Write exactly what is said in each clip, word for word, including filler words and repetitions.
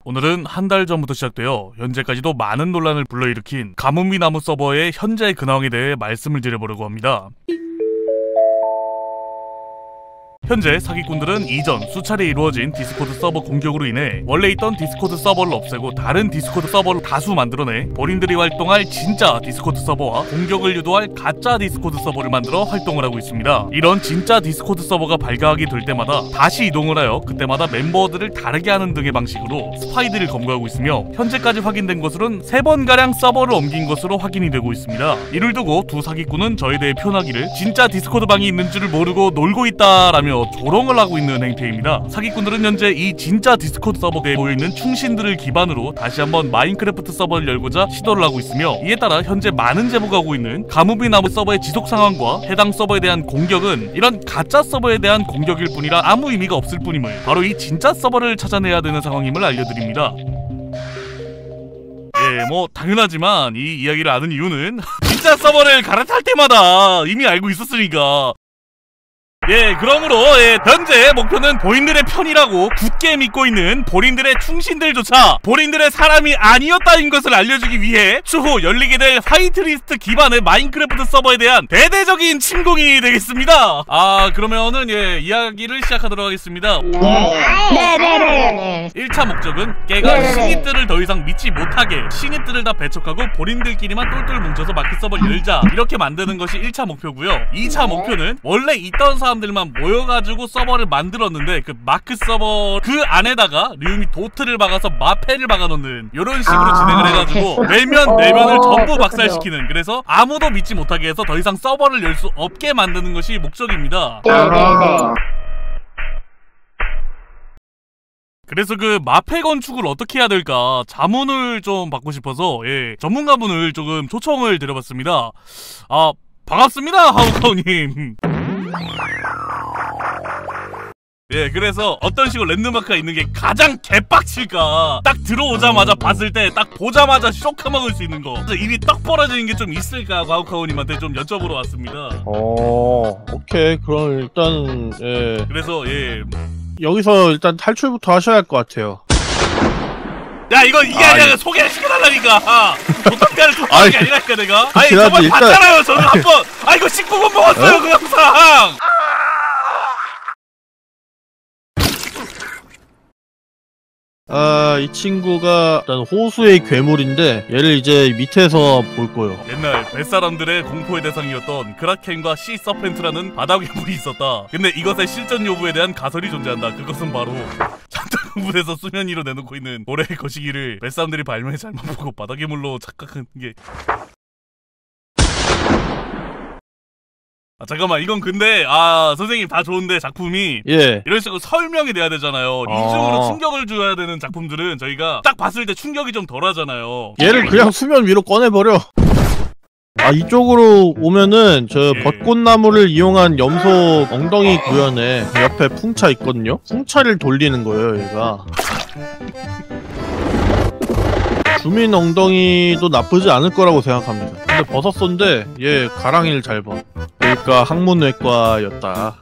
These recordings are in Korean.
오늘은 한 달 전부터 시작되어 현재까지도 많은 논란을 불러일으킨 가뭄이나무 서버의 현재 근황에 대해 말씀을 드려보려고 합니다. 현재 사기꾼들은 이전 수차례 이루어진 디스코드 서버 공격으로 인해 원래 있던 디스코드 서버를 없애고 다른 디스코드 서버를 다수 만들어내 본인들이 활동할 진짜 디스코드 서버와 공격을 유도할 가짜 디스코드 서버를 만들어 활동을 하고 있습니다. 이런 진짜 디스코드 서버가 발각이 될 때마다 다시 이동을 하여 그때마다 멤버들을 다르게 하는 등의 방식으로 스파이들을 검거하고 있으며 현재까지 확인된 것으로는 세 번가량 서버를 옮긴 것으로 확인이 되고 있습니다. 이를 두고 두 사기꾼은 저에 대해 표나기를 진짜 디스코드 방이 있는 줄을 모르고 놀고 있다라며 조롱을 하고 있는 행태입니다. 사기꾼들은 현재 이 진짜 디스코드 서버에 모여있는 충신들을 기반으로 다시 한번 마인크래프트 서버를 열고자 시도를 하고 있으며, 이에 따라 현재 많은 제보가 오고 있는 가뭄이나무 서버의 지속 상황과 해당 서버에 대한 공격은 이런 가짜 서버에 대한 공격일 뿐이라 아무 의미가 없을 뿐임을, 바로 이 진짜 서버를 찾아내야 되는 상황임을 알려드립니다. 예, 뭐 당연하지만 이 이야기를 아는 이유는 진짜 서버를 갈아탈 때마다 이미 알고 있었으니까. 예, 그러므로 예, 현재 목표는 본인들의 편이라고 굳게 믿고 있는 본인들의 충신들조차 본인들의 사람이 아니었다는 것을 알려주기 위해 추후 열리게 될 화이트리스트 기반의 마인크래프트 서버에 대한 대대적인 침공이 되겠습니다. 아, 그러면은 예, 이야기를 시작하도록 하겠습니다. 네네네. 일 차 목적은 깨가 신입들을 더 이상 믿지 못하게 신입들을 다 배척하고 본인들끼리만 똘똘 뭉쳐서 마크 서버를 열자, 이렇게 만드는 것이 일 차 목표고요. 이 차 목표는 원래 있던 사람 들만 모여가지고 서버를 만들었는데 그 마크 서버 그 안에다가 류미 도트를 박아서 마패를 박아놓는 이런 식으로 진행을 해가지고 내면 내면을 전부 박살시키는, 그래서 아무도 믿지 못하게 해서 더 이상 서버를 열 수 없게 만드는 것이 목적입니다. 그래서 그 마패 건축을 어떻게 해야 될까 자문을 좀 받고 싶어서 예, 전문가분을 조금 초청을 드려봤습니다. 아, 반갑습니다, 하우카우님. 예, 그래서 어떤 식으로 랜드마크가 있는 게 가장 개빡칠까 딱 들어오자마자 봤을 때 딱 보자마자 쇼크 먹을 수 있는 거, 입이 떡 벌어지는 게 좀 있을까 가우카우님한테 좀 여쭤보러 왔습니다. 어, 오케이. 그럼 일단 예. 그래서 예, 여기서 일단 탈출부터 하셔야 할 것 같아요. 야, 이거 이게 아, 아니라 예. 소개를 시켜달라니까. 어떻게 하는 게 아니, 아니라니까 내가. 아니, 그래야지, 저번 일단... 봤잖아요. 저는 한번. 아, 이거 십구 분 먹었어요. 어? 그 영상. 아, 이 친구가 일단 호수의 괴물인데 얘를 이제 밑에서 볼 거예요. 옛날 뱃사람들의 공포의 대상이었던 크라켄과 시 서펜트라는 바다 괴물이 있었다. 근데 이것의 실존 여부에 대한 가설이 존재한다. 그것은 바로 잠자공분에서 수면 위로 내놓고 있는 모래의 것이기를 뱃사람들이 발명에 잘못 보고 바다 괴물로 착각한 게. 아, 잠깐만, 이건 근데 아, 선생님 다 좋은데 작품이 예. 이런 식으로 설명이 돼야 되잖아요. 아. 이중으로 충격을 줘야 되는 작품들은 저희가 딱 봤을 때 충격이 좀 덜 하잖아요. 얘를 그냥 수면 위로 꺼내버려. 아, 이쪽으로 오면은 저 예. 벚꽃나무를 이용한 염소 엉덩이 구현에 옆에 풍차 있거든요. 풍차를 돌리는 거예요, 얘가. 주민 엉덩이도 나쁘지 않을 거라고 생각합니다. 근데 버섯소인데 얘 가랑이를 잘 봐. 그러니까 학문외과였다.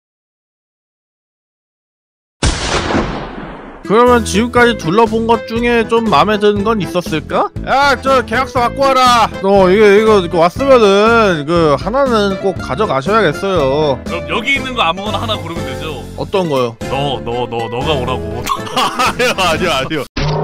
그러면 지금까지 둘러본 것 중에 좀 마음에 드는 건 있었을까? 야, 저 계약서 갖고 와라. 너 이거 이거, 이거 왔으면은 그 하나는 꼭 가져가셔야겠어요. 그럼 여기 있는 거 아무거나 하나 고르면 되죠? 어떤 거요? 너, 너, 너, 너가 오라고. 아니요, 아니요, 아니요.